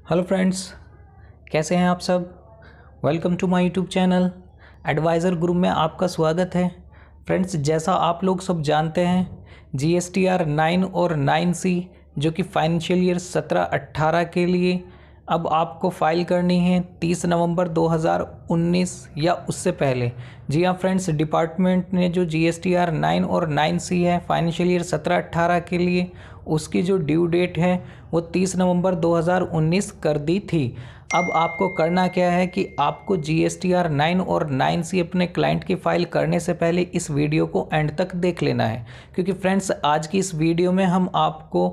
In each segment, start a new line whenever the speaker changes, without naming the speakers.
Hello friends, कैसे हैं आप सब। Welcome to my YouTube channel advisor group में आपका स्वागत है। फ्रेंड्स, जैसा आप लोग सब जानते हैं GSTR-9 और 9C जो कि फाइनेंशियल ईयर 17-18 के लिए अब आपको फ़ाइल करनी है 30 नवंबर 2019 या उससे पहले। जी हाँ फ्रेंड्स, डिपार्टमेंट ने जो GSTR-9 और 9C है फाइनेंशियल ईयर 17-18 के लिए उसकी जो ड्यू डेट है वो 30 नवंबर 2019 कर दी थी। अब आपको करना क्या है कि आपको GSTR-9 और 9C अपने क्लाइंट की फ़ाइल करने से पहले इस वीडियो को एंड तक देख लेना है, क्योंकि फ्रेंड्स आज की इस वीडियो में हम आपको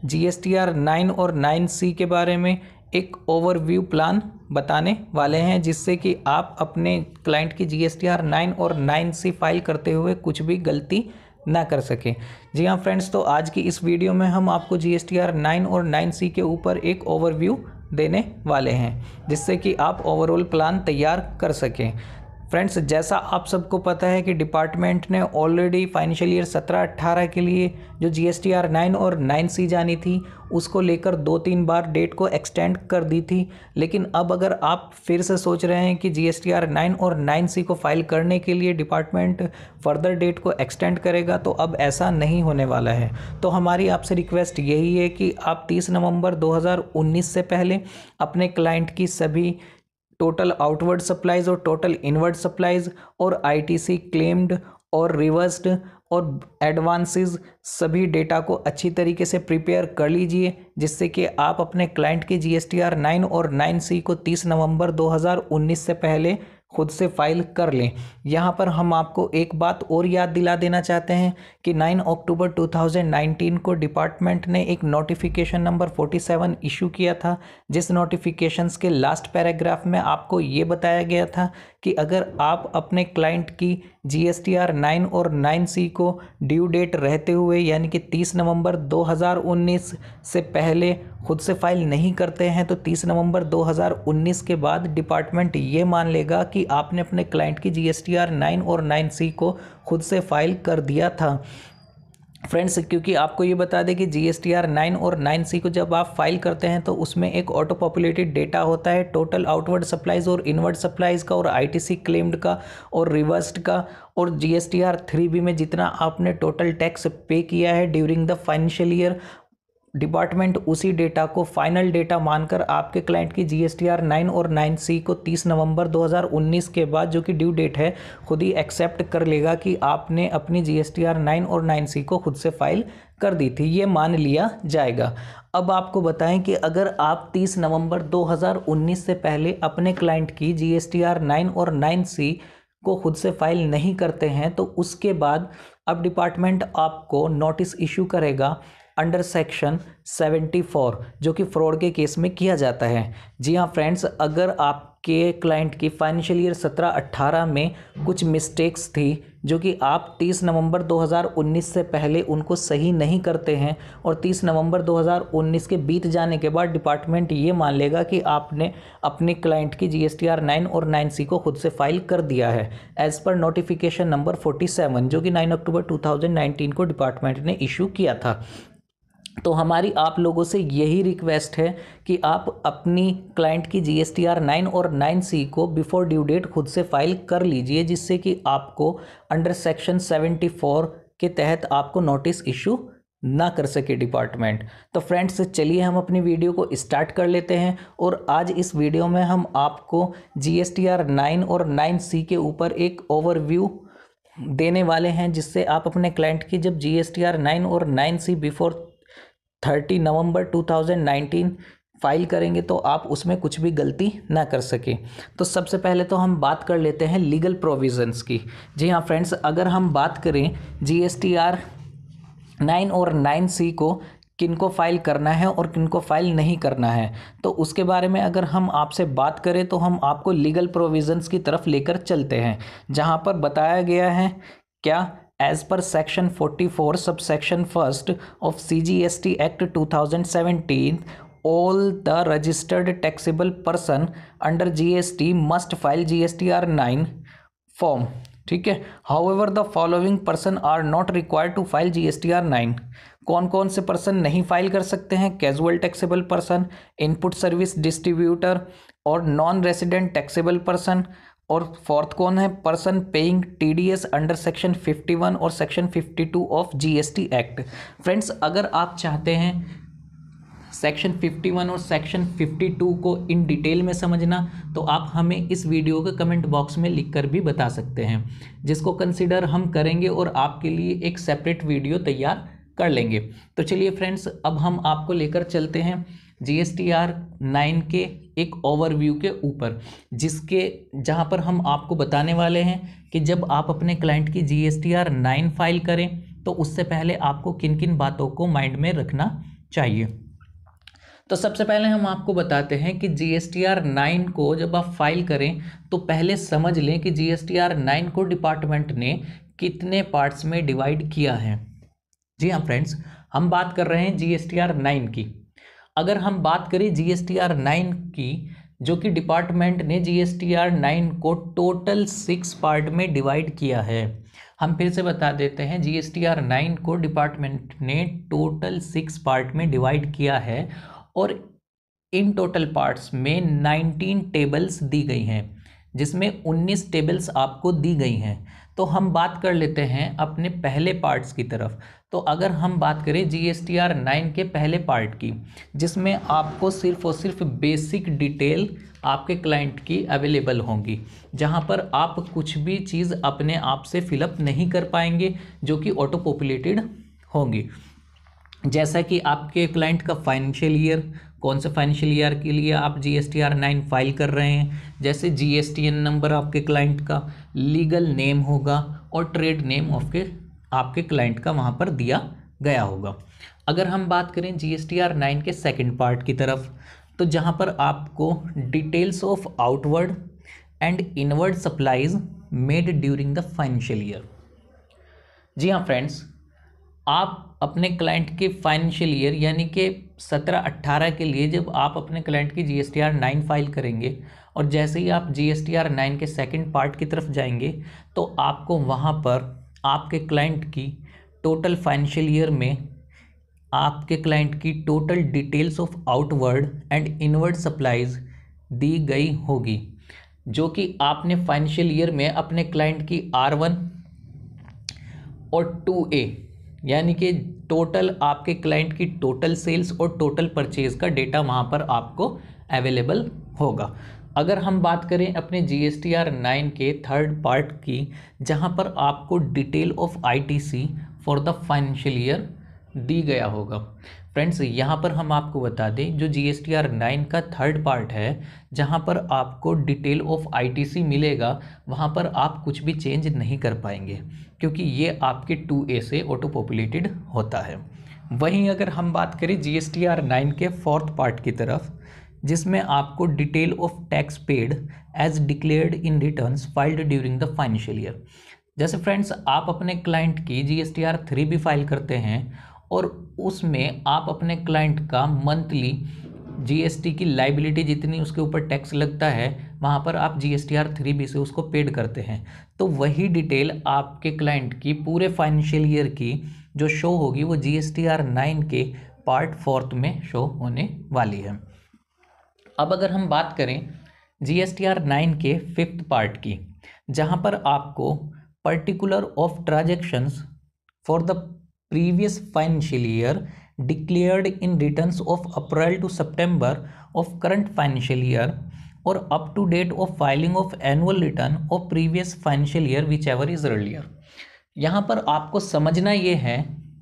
GSTR-9 और 9C के बारे में एक ओवरव्यू प्लान बताने वाले हैं, जिससे कि आप अपने क्लाइंट की GSTR-9 और 9C फाइल करते हुए कुछ भी गलती ना कर सकें। जी हाँ फ्रेंड्स, तो आज की इस वीडियो में हम आपको GSTR-9 और 9C के ऊपर एक ओवरव्यू देने वाले हैं, जिससे कि आप ओवरऑल प्लान तैयार कर सकें। फ्रेंड्स, जैसा आप सबको पता है कि डिपार्टमेंट ने ऑलरेडी फाइनेंशियल ईयर 17-18 के लिए जो GSTR-9 और 9C जानी थी उसको लेकर 2-3 बार डेट को एक्सटेंड कर दी थी। लेकिन अब अगर आप फिर से सोच रहे हैं कि GSTR-9 और 9C को फाइल करने के लिए डिपार्टमेंट फर्दर डेट को एक्सटेंड करेगा, तो अब ऐसा नहीं होने वाला है। तो हमारी आपसे रिक्वेस्ट यही है कि आप 30 नवंबर 2019 से पहले अपने क्लाइंट की सभी टोटल आउटवर्ड सप्लाईज और टोटल इनवर्ड सप्लाईज और ITC क्लेम्ड और रिवर्स्ड और एडवांसेस सभी डेटा को अच्छी तरीके से प्रिपेयर कर लीजिए, जिससे कि आप अपने क्लाइंट की GSTR-9 और 9C को 30 नवंबर 2019 से पहले खुद से फाइल कर लें। यहाँ पर हम आपको एक बात और याद दिला देना चाहते हैं कि 9 अक्टूबर 2019 को डिपार्टमेंट ने एक नोटिफिकेशन नंबर 47 इशू किया था, जिस नोटिफिकेशंस के लास्ट पैराग्राफ में आपको ये बताया गया था कि अगर आप अपने क्लाइंट की GSTR-9 और 9C को ड्यू डेट रहते हुए यानी कि 30 नवंबर 2019 से पहले खुद से फाइल नहीं करते हैं, तो 30 नवंबर 2019 के बाद डिपार्टमेंट ये मान लेगा कि आपने अपने क्लाइंट की GSTR-9 और 9C को खुद से फाइल कर दिया था। फ्रेंड्स, क्योंकि आपको ये बता दें कि GSTR-9 और 9C को जब आप फाइल करते हैं तो उसमें एक ऑटो पॉपुलेटेड डेटा होता है टोटल आउटवर्ड सप्लाईज और इनवर्ड सप्लाईज का और ITC क्लेम्ड का और रिवर्स्ड का, और GSTR-3B में जितना आपने टोटल टैक्स पे किया है during the financial year, department उसी डेटा को फाइनल डेटा मानकर आपके क्लाइंट की GSTR-9 और 9C को 30 नवंबर 2019 के बाद जो कि ड्यू डेट है खुद ही एक्सेप्ट कर लेगा कि आपने अपनी GSTR-9 और 9C को खुद से फाइल कर दी थी, ये मान लिया जाएगा। अब आपको बताएं कि अगर आप 30 नवंबर 2019 से पहले अपने क्लाइंट की GSTR-9 और 9C को खुद से फाइल नहीं करते हैं, तो उसके बाद अब डिपार्टमेंट आपको नोटिस इशू करेगा अंडर सेक्शन 74, जो कि फ्रॉड के केस में किया जाता है। जी हाँ फ्रेंड्स, अगर आपके क्लाइंट की फाइनेंशियल ईयर 17-18 में कुछ मिस्टेक्स थी जो कि आप 30 नवंबर 2019 से पहले उनको सही नहीं करते हैं और 30 नवंबर 2019 के बीत जाने के बाद डिपार्टमेंट ये मान लेगा कि आपने अपने क्लाइंट की GSTR-9 और 9C को खुद से फाइल कर दिया है एज पर नोटिफिकेशन नंबर 47, जो कि 9 अक्टूबर 2019 को डिपार्टमेंट ने इशू किया था। तो हमारी आप लोगों से यही रिक्वेस्ट है कि आप अपनी क्लाइंट की GSTR-9 और 9C को बिफोर ड्यू डेट खुद से फाइल कर लीजिए, जिससे कि आपको अंडर सेक्शन 74 के तहत आपको नोटिस इशू ना कर सके डिपार्टमेंट। तो फ्रेंड्स, चलिए हम अपनी वीडियो को स्टार्ट कर लेते हैं, और आज इस वीडियो में हम आपको GSTR-9 और 9C के ऊपर एक ओवरव्यू देने वाले हैं, जिससे आप अपने क्लाइंट की जब GSTR-9 और 9C बिफोर 30 नवंबर 2019 फाइल करेंगे तो आप उसमें कुछ भी गलती ना कर सके। तो सबसे पहले तो हम बात कर लेते हैं लीगल प्रोविजंस की। जी हाँ फ्रेंड्स, अगर हम बात करें GSTR-9 और 9C को किनको फाइल करना है और किनको फाइल नहीं करना है, तो उसके बारे में अगर हम आपसे बात करें तो हम आपको लीगल प्रोविजंस की तरफ लेकर चलते हैं, जहाँ पर बताया गया है क्या, As per Section 44, subsection 1st of CGST Act 2017, all the registered taxable person under GST must file GSTR-9 form. ठीक है। However, the following person are not required to file GSTR-9. कौन कौन से पर्सन नहीं फाइल कर सकते हैं? Casual taxable person, input service distributor और नॉन रेसिडेंट टैक्सेबल पर्सन। और फोर्थ कौन है? Person paying TDS under section 51 और सेक्शन 52 ऑफ जीएसटी एक्ट। फ्रेंड्स, अगर आप चाहते हैं सेक्शन 51 और सेक्शन 52 को इन डिटेल में समझना, तो आप हमें इस वीडियो के कमेंट बॉक्स में लिखकर भी बता सकते हैं, जिसको कंसिडर हम करेंगे और आपके लिए एक सेपरेट वीडियो तैयार कर लेंगे। तो चलिए फ्रेंड्स, अब हम आपको लेकर चलते हैं GSTR 9 के एक ओवरव्यू के ऊपर, जहां पर हम आपको बताने वाले हैं कि जब आप अपने क्लाइंट की GSTR 9 फाइल करें तो उससे पहले आपको किन किन बातों को माइंड में रखना चाहिए। तो सबसे पहले हम आपको बताते हैं कि GSTR 9 को जब आप फाइल करें तो पहले समझ लें कि GSTR 9 को डिपार्टमेंट ने कितने पार्ट्स में डिवाइड किया है। जी हाँ फ्रेंड्स, हम बात कर रहे हैं GSTR 9 की। अगर हम बात करें GSTR 9 की, जो कि डिपार्टमेंट ने GSTR 9 को टोटल 6 पार्ट में डिवाइड किया है। हम फिर से बता देते हैं, GSTR 9 को डिपार्टमेंट ने टोटल 6 पार्ट में डिवाइड किया है और इन टोटल पार्ट्स में 19 टेबल्स दी गई हैं, जिसमें 19 टेबल्स आपको दी गई हैं। तो हम बात कर लेते हैं अपने पहले पार्ट्स की तरफ। तो अगर हम बात करें GSTR 9 के पहले पार्ट की, जिसमें आपको सिर्फ और सिर्फ बेसिक डिटेल आपके क्लाइंट की अवेलेबल होंगी, जहां पर आप कुछ भी चीज़ अपने आप से फिलअप नहीं कर पाएंगे, जो कि ऑटो पॉपुलेटेड होंगी। जैसा कि आपके क्लाइंट का फाइनेंशियल ईयर, कौन से फाइनेंशियल ईयर के लिए आप GSTR 9 फाइल कर रहे हैं, जैसे GSTN नंबर आपके क्लाइंट का, लीगल नेम होगा और ट्रेड नेम आपके क्लाइंट का वहाँ पर दिया गया होगा। अगर हम बात करें GSTR 9 के सेकंड पार्ट की तरफ, तो जहाँ पर आपको details of outward and inward supplies made during the financial year. जी हाँ फ्रेंड्स, आप अपने क्लाइंट के फाइनेंशियल ईयर यानी कि 17-18 के लिए जब आप अपने क्लाइंट की GSTR 9 फाइल करेंगे और जैसे ही आप GSTR 9 के सेकंड पार्ट की तरफ जाएंगे, तो आपको वहाँ पर आपके क्लाइंट की टोटल फाइनेंशियल ईयर में आपके क्लाइंट की total details of outward and inward supplies दी गई होगी, जो कि आपने फाइनेंशियल ईयर में अपने क्लाइंट की R1 और 2A यानी कि टोटल आपके क्लाइंट की टोटल सेल्स और टोटल परचेज का डेटा वहाँ पर आपको अवेलेबल होगा। अगर हम बात करें अपने GSTR 9 के थर्ड पार्ट की, जहाँ पर आपको detail of ITC for the financial year दी गया होगा। फ्रेंड्स, यहाँ पर हम आपको बता दें, जो GSTR 9 का थर्ड पार्ट है, जहाँ पर आपको डिटेल ऑफ ITC मिलेगा, वहाँ पर आप कुछ भी चेंज नहीं कर पाएंगे, क्योंकि ये आपके 2A से ऑटो पॉपुलेटेड होता है। वहीं अगर हम बात करें GSTR 9 के फोर्थ पार्ट की तरफ, जिसमें आपको detail of tax paid as declared in returns filed during the financial year. जैसे फ्रेंड्स, आप अपने क्लाइंट की GSTR 3 भी फाइल करते हैं और उसमें आप अपने क्लाइंट का मंथली GST की लाइबिलिटी जितनी उसके ऊपर टैक्स लगता है, वहाँ पर आप GSTR 3B से उसको पेड करते हैं। तो वही डिटेल आपके क्लाइंट की पूरे फाइनेंशियल ईयर की जो शो होगी, वो GSTR 9 के पार्ट फोर्थ में शो होने वाली है। अब अगर हम बात करें GSTR 9 के फिफ्थ पार्ट की, जहाँ पर आपको particular of transactions for the previous financial year declared in returns of April to September of current financial year और up to date of filing of annual return of previous financial year whichever is earlier. यहाँ पर आपको समझना ये है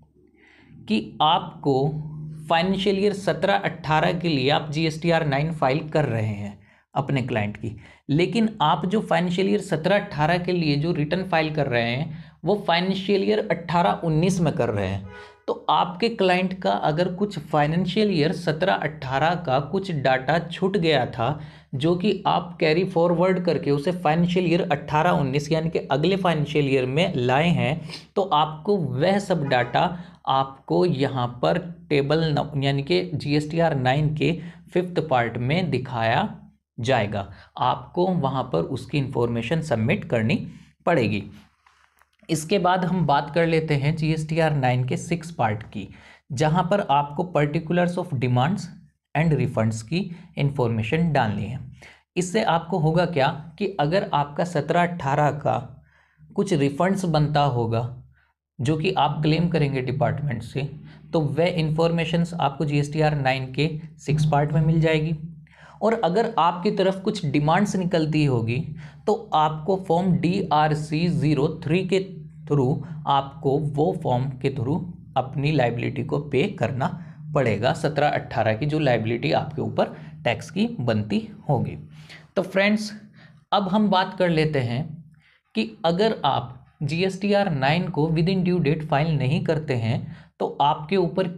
कि आपको financial year 17-18 के लिए आप GSTR 9 फाइल कर रहे हैं अपने क्लाइंट की, लेकिन आप जो फाइनेंशियल ईयर 17-18 के लिए जो रिटर्न फाइल कर रहे हैं, वो फाइनेंशियल ईयर 18-19 में कर रहे हैं। तो आपके क्लाइंट का अगर कुछ फाइनेंशियल ईयर 17-18 का कुछ डाटा छूट गया था, जो कि आप कैरी फॉरवर्ड करके उसे फाइनेंशियल ईयर 18-19 यानी कि अगले फाइनेंशियल ईयर में लाए हैं, तो आपको वह सब डाटा आपको यहाँ पर टेबल यानी कि GSTR 9 के फिफ्थ पार्ट में दिखाया जाएगा। आपको वहाँ पर उसकी इंफॉर्मेशन सबमिट करनी पड़ेगी। इसके बाद हम बात कर लेते हैं GSTR-9 के 6 पार्ट की, जहां पर आपको particulars of demands and refunds की इंफॉर्मेशन डालनी है। इससे आपको होगा क्या कि अगर आपका 17-18 का कुछ रिफंड्स बनता होगा जो कि आप क्लेम करेंगे डिपार्टमेंट से, तो वह इंफॉर्मेशंस आपको GSTR-9 के 6 पार्ट में मिल जाएगी। और अगर आपकी तरफ कुछ डिमांड्स निकलती होगी तो आपको फॉर्म DRC-03 के थ्रू आपको वो फॉर्म के थ्रू अपनी लाइबिलिटी को पे करना पड़ेगा, 17-18 की जो लाइबिलिटी आपके ऊपर टैक्स की बनती होगी। तो फ्रेंड्स, अब हम बात कर लेते हैं कि अगर आप GSTR-9 को within due date file नहीं करते हैं तो आपके ऊपर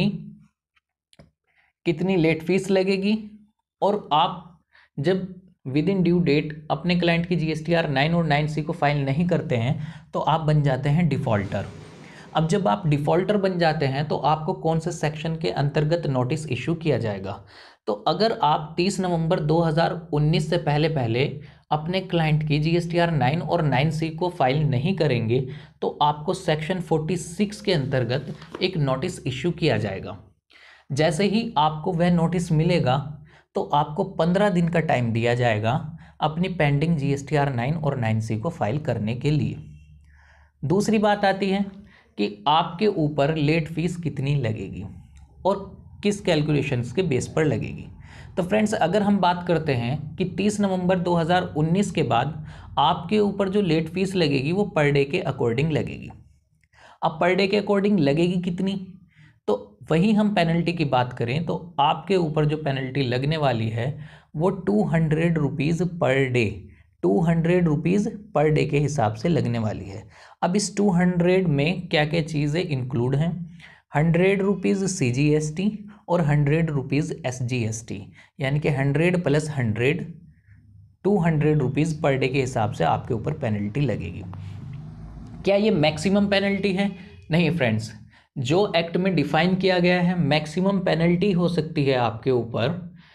कितनी लेट फीस लगेगी, और आप जब विद इन ड्यू डेट अपने क्लाइंट की GSTR-9 और 9C को फाइल नहीं करते हैं तो आप बन जाते हैं डिफ़ॉल्टर। अब जब आप डिफ़ॉल्टर बन जाते हैं तो आपको कौन से सेक्शन के अंतर्गत नोटिस इशू किया जाएगा? तो अगर आप 30 नवंबर 2019 से पहले अपने क्लाइंट की GSTR-9 और 9C को फाइल नहीं करेंगे तो आपको सेक्शन 46 के अंतर्गत एक नोटिस इशू किया जाएगा। जैसे ही आपको वह नोटिस मिलेगा तो आपको 15 दिन का टाइम दिया जाएगा अपनी पेंडिंग GSTR-9 और 9C को फाइल करने के लिए। दूसरी बात आती है कि आपके ऊपर लेट फीस कितनी लगेगी और किस कैलकुलेशंस के बेस पर लगेगी। तो फ्रेंड्स, अगर हम बात करते हैं कि 30 नवंबर 2019 के बाद आपके ऊपर जो लेट फीस लगेगी वो पर डे के अकॉर्डिंग लगेगी। अब पर डे के अकॉर्डिंग लगेगी कितनी, तो वही हम पेनल्टी की बात करें तो आपके ऊपर जो पेनल्टी लगने वाली है वो 200 rupees per day, 200 rupees per day के हिसाब से लगने वाली है। अब इस 200 में क्या क्या चीज़ें इंक्लूड हैं? 100 रुपीज़ CGST और 100 रुपीज़ SGST, यानी कि 100 + 100, 200 रुपीज़ पर डे के हिसाब से आपके ऊपर पेनल्टी लगेगी। क्या ये मैक्सिमम पेनल्टी है? नहीं फ्रेंड्स, जो एक्ट में डिफाइन किया गया है मैक्सिमम पेनल्टी हो सकती है आपके ऊपर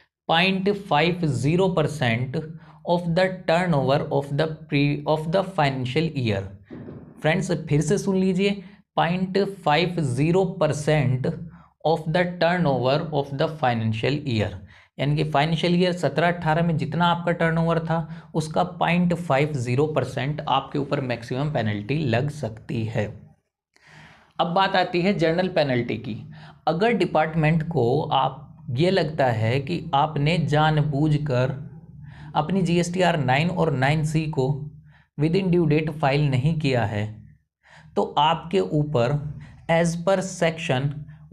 0.50% of the turnover of the financial year. Friends, फिर से सुन लीजिए, 0.50% of the turnover of the financial year, यानी कि फाइनेंशियल ईयर 17-18 में जितना आपका टर्नओवर था उसका 0.50% आपके ऊपर मैक्सिमम पेनल्टी लग सकती है। अब बात आती है जनरल पेनल्टी की। अगर डिपार्टमेंट को आप ये लगता है कि आपने जानबूझकर अपनी GSTR-9 और 9C को within due date file नहीं किया है तो आपके ऊपर एज पर सेक्शन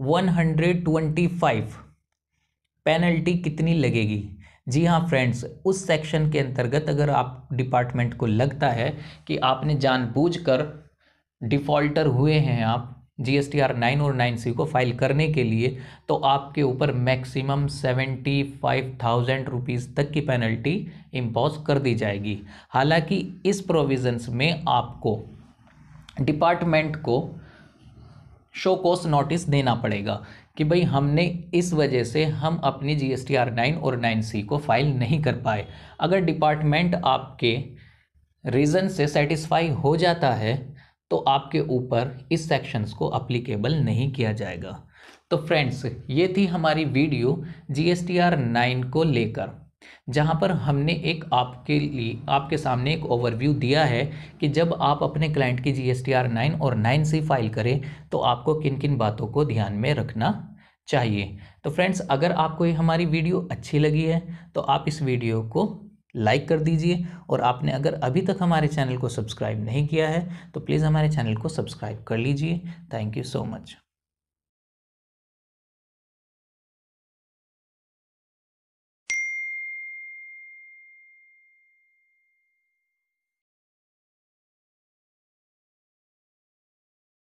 125 पेनल्टी कितनी लगेगी? जी हाँ फ्रेंड्स, उस सेक्शन के अंतर्गत अगर आप डिपार्टमेंट को लगता है कि आपने जानबूझकर डिफ़ॉल्टर हुए हैं आप GSTR-9 और 9C को फाइल करने के लिए, तो आपके ऊपर मैक्सिमम 75,000 रुपीज़ तक की पेनल्टी इम्पोज कर दी जाएगी। हालांकि इस प्रोविजंस में आपको डिपार्टमेंट को शो कॉज नोटिस देना पड़ेगा कि भाई हमने इस वजह से हम अपनी GSTR-9 और 9C को फाइल नहीं कर पाए। अगर डिपार्टमेंट आपके रीज़न से सेटिस्फाई हो जाता है तो आपके ऊपर इस सेक्शंस को अप्लीकेबल नहीं किया जाएगा। तो फ्रेंड्स, ये थी हमारी वीडियो GSTR-9 को लेकर, जहां पर हमने एक आपके सामने एक ओवरव्यू दिया है कि जब आप अपने क्लाइंट की GSTR-9 और 9C फाइल करें तो आपको किन किन बातों को ध्यान में रखना चाहिए। तो फ्रेंड्स, अगर आपको ये हमारी वीडियो अच्छी लगी है तो आप इस वीडियो को लाइक कर दीजिए, और आपने अगर अभी तक हमारे चैनल को सब्सक्राइब नहीं किया है तो प्लीज़ हमारे चैनल को सब्सक्राइब कर लीजिए। Thank you so much.